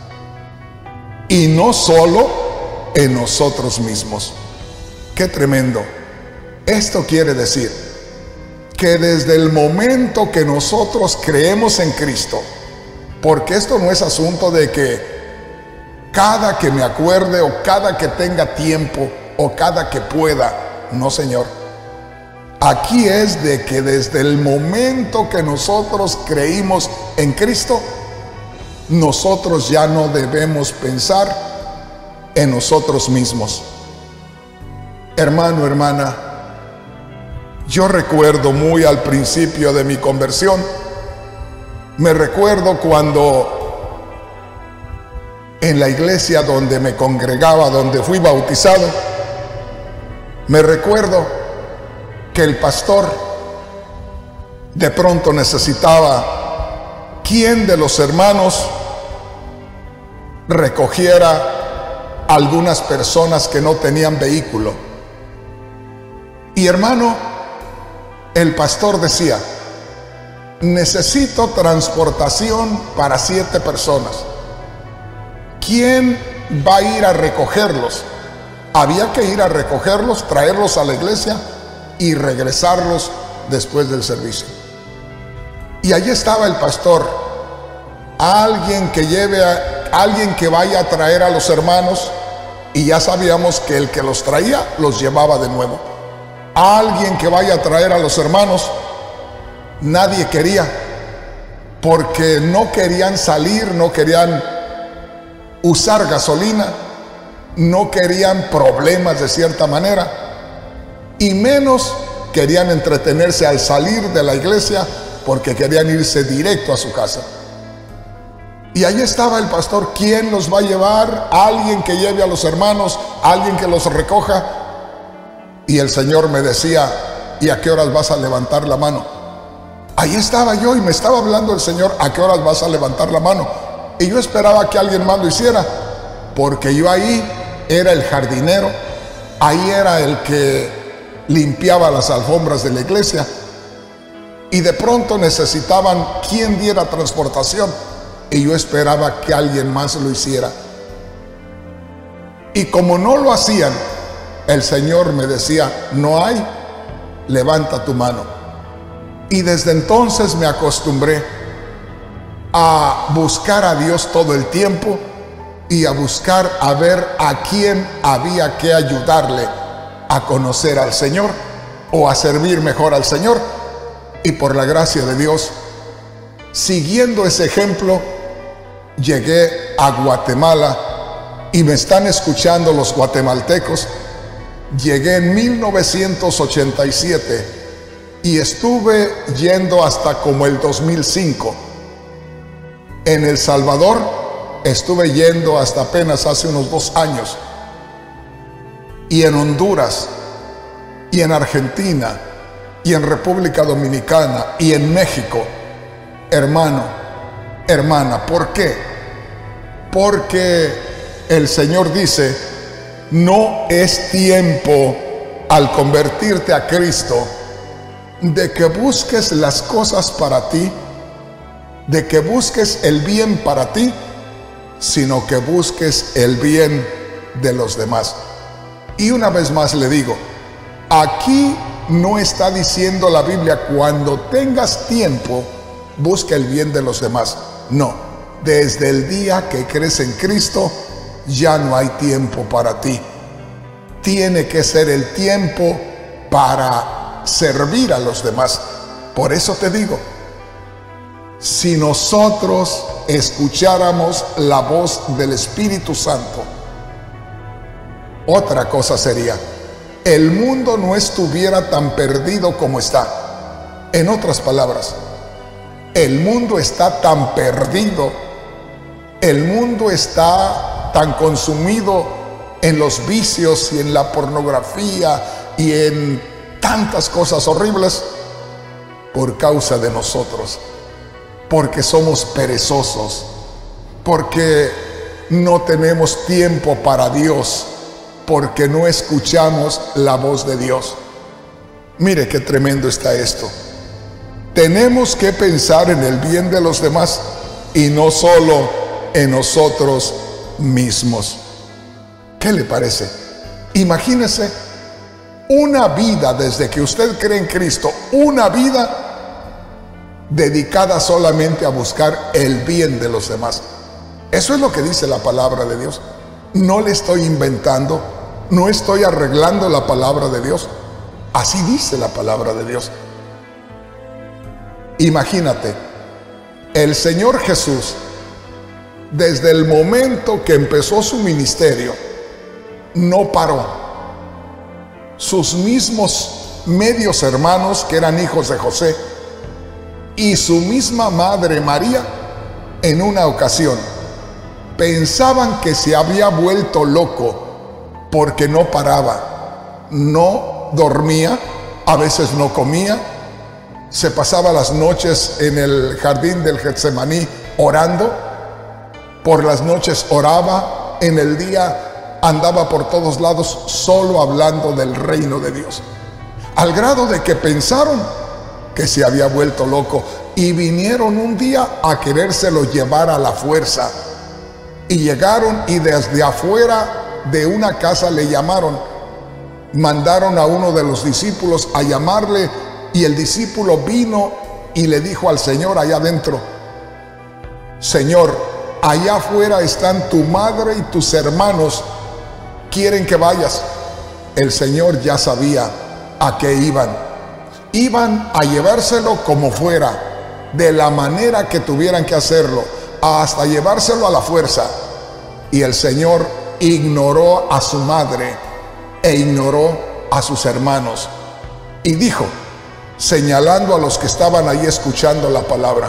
y no solo en nosotros mismos. ¡Qué tremendo! Esto quiere decir que desde el momento que nosotros creemos en Cristo, porque esto no es asunto de que cada que me acuerde o cada que tenga tiempo o cada que pueda, no, Señor. Aquí es de que desde el momento que nosotros creímos en Cristo, nosotros ya no debemos pensar en nosotros mismos. Hermano, hermana, yo recuerdo muy al principio de mi conversión, me recuerdo cuando en la iglesia donde me congregaba, donde fui bautizado, me recuerdo que el pastor de pronto necesitaba quien de los hermanos recogiera algunas personas que no tenían vehículo. Y hermano, el pastor decía: necesito transportación para siete personas. ¿Quién va a ir a recogerlos? Había que ir a recogerlos, traerlos a la iglesia y regresarlos después del servicio. Y allí estaba el pastor, alguien que lleve a alguien que vaya a traer a los hermanos, y ya sabíamos que el que los traía los llevaba de nuevo. Alguien que vaya a traer a los hermanos, nadie quería, porque no querían salir, no querían usar gasolina, no querían problemas de cierta manera, y menos querían entretenerse al salir de la iglesia, porque querían irse directo a su casa. Y ahí estaba el pastor: ¿quién los va a llevar? Alguien que lleve a los hermanos, alguien que los recoja. Y el Señor me decía: ¿y a qué horas vas a levantar la mano? Ahí estaba yo y me estaba hablando el Señor: ¿a qué horas vas a levantar la mano? Y yo esperaba que alguien más lo hiciera, porque yo ahí era el jardinero, ahí era el que limpiaba las alfombras de la iglesia, y de pronto necesitaban quien diera transportación, y yo esperaba que alguien más lo hiciera. Y como no lo hacían, el Señor me decía: no hay, levanta tu mano. Y desde entonces me acostumbré a buscar a Dios todo el tiempo y a buscar a ver a quién había que ayudarle a conocer al Señor o a servir mejor al Señor. Y por la gracia de Dios, siguiendo ese ejemplo, llegué a Guatemala, y me están escuchando los guatemaltecos. Llegué en mil novecientos ochenta y siete y estuve yendo hasta como el dos mil cinco. En El Salvador estuve yendo hasta apenas hace unos dos años. Y en Honduras, y en Argentina, y en República Dominicana, y en México. Hermano, hermana, ¿por qué? Porque el Señor dice: no es tiempo, al convertirte a Cristo, de que busques las cosas para ti, de que busques el bien para ti, sino que busques el bien de los demás. Y una vez más le digo, aquí no está diciendo la Biblia: cuando tengas tiempo, busca el bien de los demás. No, desde el día que crees en Cristo, ya no hay tiempo para ti. Tiene que ser el tiempo para servir a los demás. Por eso te digo, si nosotros escucháramos la voz del Espíritu Santo, otra cosa sería: el mundo no estuviera tan perdido como está. En otras palabras, el mundo está tan perdido, el mundo está tan consumido en los vicios y en la pornografía y en tantas cosas horribles por causa de nosotros, porque somos perezosos, porque no tenemos tiempo para Dios, porque no escuchamos la voz de Dios. Mire qué tremendo está esto. Tenemos que pensar en el bien de los demás y no solo en nosotros mismos. ¿Qué le parece? Imagínese una vida, desde que usted cree en Cristo, una vida dedicada solamente a buscar el bien de los demás. Eso es lo que dice la palabra de Dios. No le estoy inventando, no estoy arreglando la palabra de Dios. Así dice la palabra de Dios. Imagínate, el Señor Jesús, desde el momento que empezó su ministerio, no paró. Sus mismos medios hermanos, que eran hijos de José, y su misma madre María, en una ocasión pensaban que se había vuelto loco porque no paraba, no dormía, a veces no comía, se pasaba las noches en el jardín del Getsemaní orando, por las noches oraba, en el día andaba por todos lados solo hablando del reino de Dios, al grado de que pensaron que se había vuelto loco y vinieron un día a querérselo llevar a la fuerza. Y llegaron y desde afuera de una casa le llamaron, mandaron a uno de los discípulos a llamarle, y el discípulo vino y le dijo al Señor allá adentro: Señor, allá afuera están tu madre y tus hermanos, quieren que vayas. El Señor ya sabía a qué iban. Iban a llevárselo como fuera, de la manera que tuvieran que hacerlo, hasta llevárselo a la fuerza. Y el Señor ignoró a su madre e ignoró a sus hermanos. Y dijo, señalando a los que estaban ahí escuchando la palabra: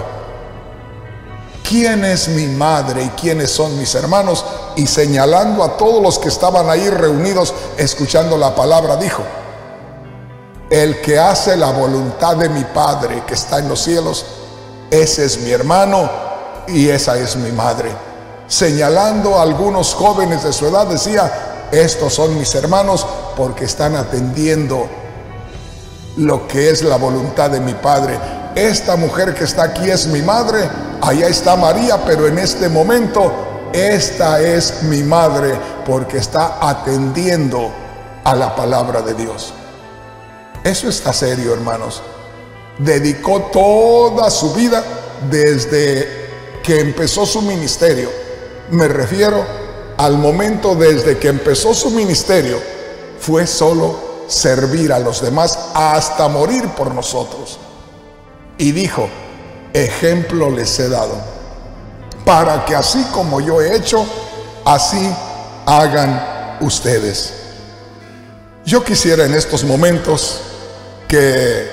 ¿quién es mi madre y quiénes son mis hermanos? Y señalando a todos los que estaban ahí reunidos escuchando la palabra, dijo: el que hace la voluntad de mi Padre que está en los cielos, ese es mi hermano y esa es mi madre. Señalando a algunos jóvenes de su edad decía: estos son mis hermanos porque están atendiendo lo que es la voluntad de mi Padre. Esta mujer que está aquí es mi madre, allá está María, pero en este momento esta es mi madre porque está atendiendo a la palabra de Dios. Eso está serio, hermanos. Dedicó toda su vida desde que empezó su ministerio. Me refiero al momento desde que empezó su ministerio. Fue solo servir a los demás hasta morir por nosotros. Y dijo: ejemplo les he dado, para que así como yo he hecho, así hagan ustedes. Yo quisiera en estos momentos que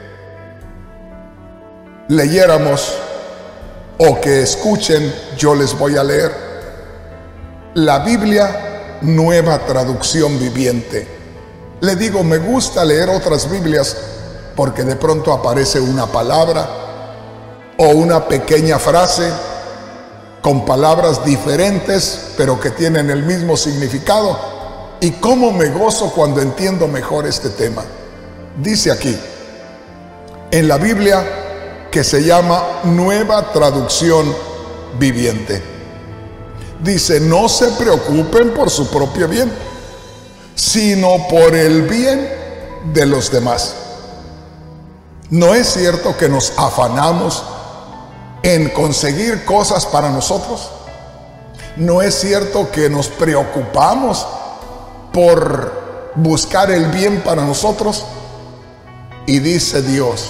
leyéramos o que escuchen, yo les voy a leer la Biblia Nueva Traducción Viviente. Le digo, me gusta leer otras Biblias porque de pronto aparece una palabra o una pequeña frase con palabras diferentes pero que tienen el mismo significado, y cómo me gozo cuando entiendo mejor este tema. Dice aquí, en la Biblia que se llama Nueva Traducción Viviente, dice: no se preocupen por su propio bien, sino por el bien de los demás. ¿No es cierto que nos afanamos en conseguir cosas para nosotros? ¿No es cierto que nos preocupamos por buscar el bien para nosotros? Y dice Dios: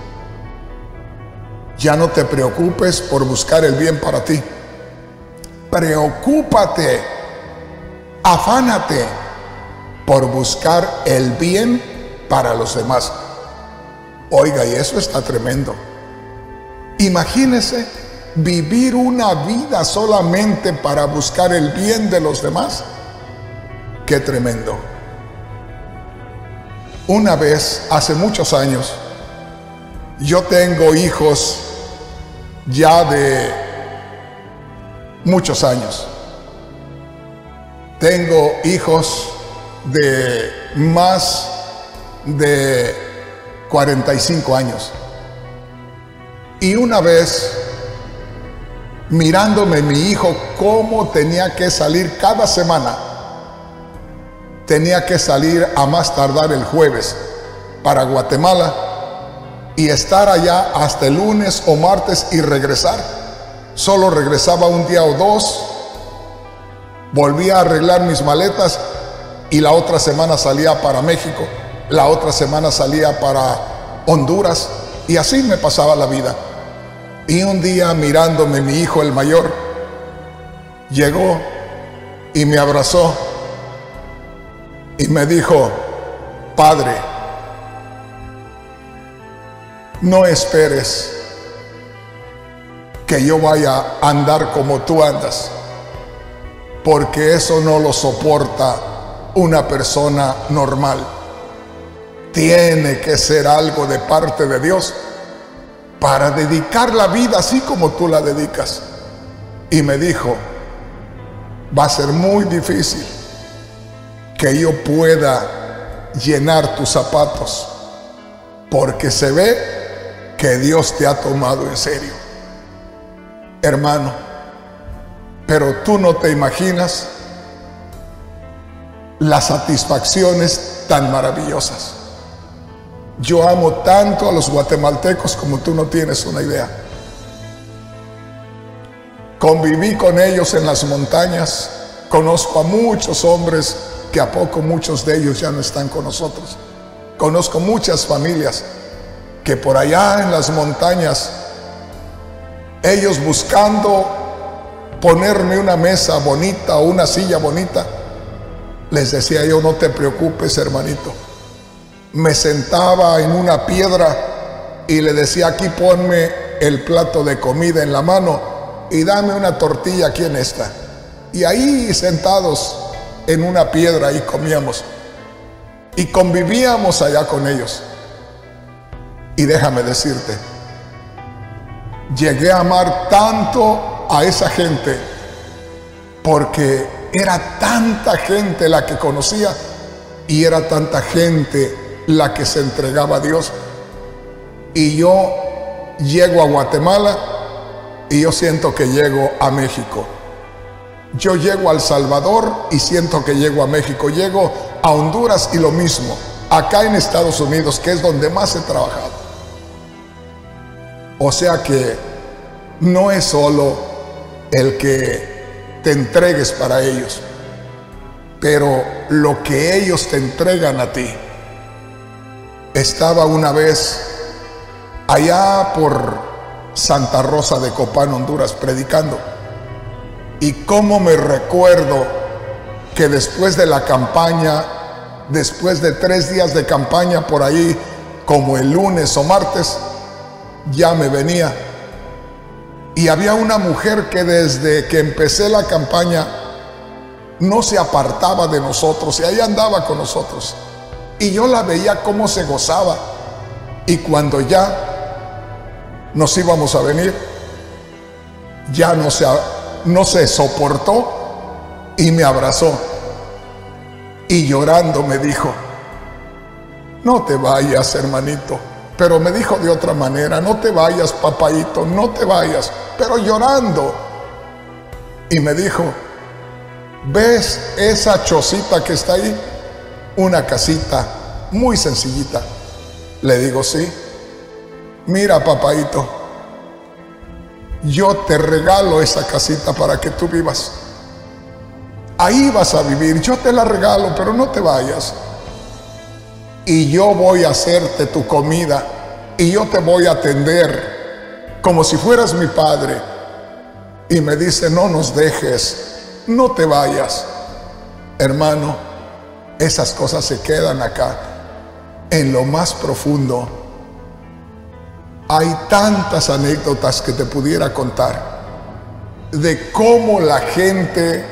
ya no te preocupes por buscar el bien para ti. Preocúpate, afánate por buscar el bien para los demás. Oiga, y eso está tremendo. Imagínese vivir una vida solamente para buscar el bien de los demás. Qué tremendo. Una vez, hace muchos años, yo tengo hijos ya de muchos años. Tengo hijos de más de cuarenta y cinco años. Y una vez, mirándome mi hijo cómo tenía que salir cada semana, tenía que salir a más tardar el jueves para Guatemala y estar allá hasta el lunes o martes y regresar. Solo regresaba un día o dos, volvía a arreglar mis maletas y la otra semana salía para México, la otra semana salía para Honduras, y así me pasaba la vida. Y un día, mirándome mi hijo el mayor, llegó y me abrazó y me dijo: padre, no esperes que yo vaya a andar como tú andas. porque eso no lo soporta una persona normal. Tiene que ser algo de parte de Dios para dedicar la vida así como tú la dedicas. Y me dijo, va a ser muy difícil que yo pueda llenar tus zapatos, porque se ve que Dios te ha tomado en serio. Hermano, pero tú no te imaginas las satisfacciones tan maravillosas. Yo amo tanto a los guatemaltecos como tú no tienes una idea. Conviví con ellos en las montañas. Conozco a muchos hombres que a poco muchos de ellos ya no están con nosotros. Conozco muchas familias que por allá en las montañas, ellos buscando ponerme una mesa bonita o una silla bonita, les decía yo, no te preocupes, hermanito. Me sentaba en una piedra y le decía, aquí ponme el plato de comida en la mano y dame una tortilla aquí en esta. Y ahí sentados en una piedra ahí comíamos y convivíamos allá con ellos. Y déjame decirte, llegué a amar tanto a esa gente porque era tanta gente la que conocía y era tanta gente la que se entregaba a Dios. Y yo llego a Guatemala y yo siento que llego a México. Yo llego a El Salvador y siento que llego a México. Llego a Honduras y lo mismo. Acá en Estados Unidos, que es donde más he trabajado. O sea que no es solo el que te entregues para ellos, pero lo que ellos te entregan a ti. Estaba una vez allá por Santa Rosa de Copán, Honduras, predicando. Y cómo me recuerdo que después de la campaña, después de tres días de campaña por ahí, como el lunes o martes, ya me venía. Y había una mujer que desde que empecé la campaña no se apartaba de nosotros y ahí andaba con nosotros. Y yo la veía cómo se gozaba. Y cuando ya nos íbamos a venir, ya no se, no se soportó y me abrazó. Y llorando me dijo, no te vayas, hermanito. Pero me dijo de otra manera, no te vayas, papayito, no te vayas. Pero llorando. Y me dijo, ¿ves esa chocita que está ahí? Una casita muy sencillita. Le digo, sí. Mira, papayito, yo te regalo esa casita para que tú vivas. Ahí vas a vivir, yo te la regalo, pero no te vayas. Y yo voy a hacerte tu comida y yo te voy a atender como si fueras mi padre. Y me dice, no nos dejes, no te vayas. Hermano, esas cosas se quedan acá, en lo más profundo. Hay tantas anécdotas que te pudiera contar de cómo la gente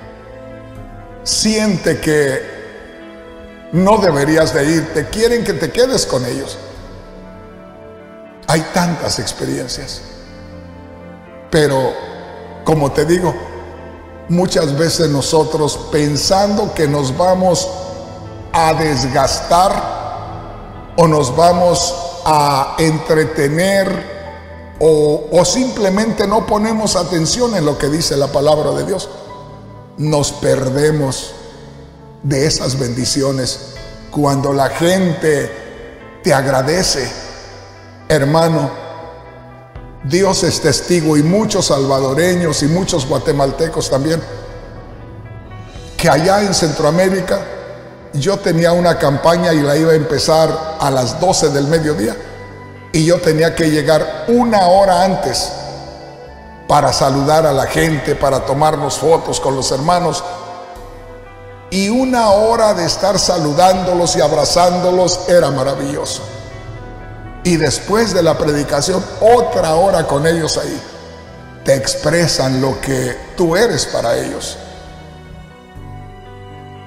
siente que no deberías de irte, quieren que te quedes con ellos. Hay tantas experiencias. Pero, como te digo, muchas veces nosotros pensando que nos vamos a desgastar o nos vamos a entretener o, o simplemente no ponemos atención en lo que dice la palabra de Dios, nos perdemos de esas bendiciones. Cuando la gente te agradece, hermano, Dios es testigo, y muchos salvadoreños y muchos guatemaltecos también, que allá en Centroamérica yo tenía una campaña y la iba a empezar a las doce del mediodía y yo tenía que llegar una hora antes para saludar a la gente, para tomarnos fotos con los hermanos. Y una hora de estar saludándolos y abrazándolos era maravilloso. Y después de la predicación, otra hora con ellos ahí. Te expresan lo que tú eres para ellos.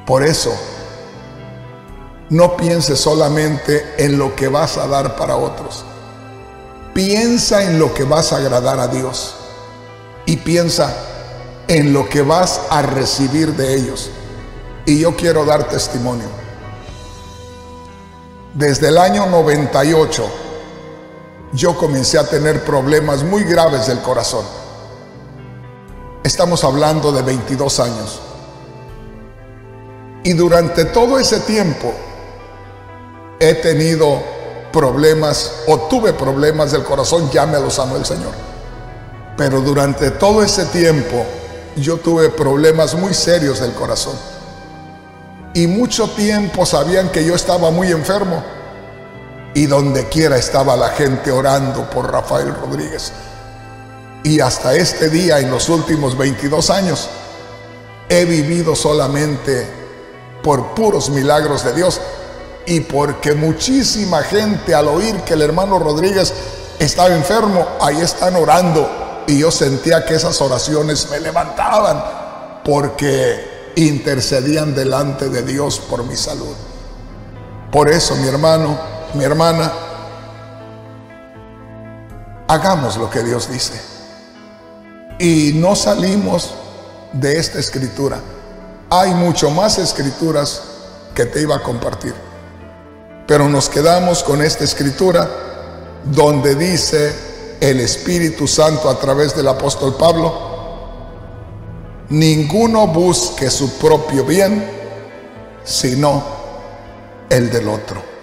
Por eso, no pienses solamente en lo que vas a dar para otros. Piensa en lo que vas a agradar a Dios. Y piensa en lo que vas a recibir de ellos. Y yo quiero dar testimonio. Desde el año noventa y ocho, yo comencé a tener problemas muy graves del corazón. Estamos hablando de veintidós años. Y durante todo ese tiempo he tenido problemas o tuve problemas del corazón, ya me los sanó el Señor. Pero durante todo ese tiempo yo tuve problemas muy serios del corazón. Y mucho tiempo sabían que yo estaba muy enfermo. Y donde quiera estaba la gente orando por Rafael Rodríguez. Y hasta este día, en los últimos veintidós años, he vivido solamente por puros milagros de Dios. Y porque muchísima gente, al oír que el hermano Rodríguez estaba enfermo, ahí están orando. Y yo sentía que esas oraciones me levantaban, porque intercedían delante de Dios por mi salud. Por eso, mi hermano, mi hermana, hagamos lo que Dios dice. Y no salimos de esta escritura. Hay mucho más escrituras que te iba a compartir, pero nos quedamos con esta escritura donde dice el Espíritu Santo a través del apóstol Pablo: ninguno busque su propio bien, sino el del otro.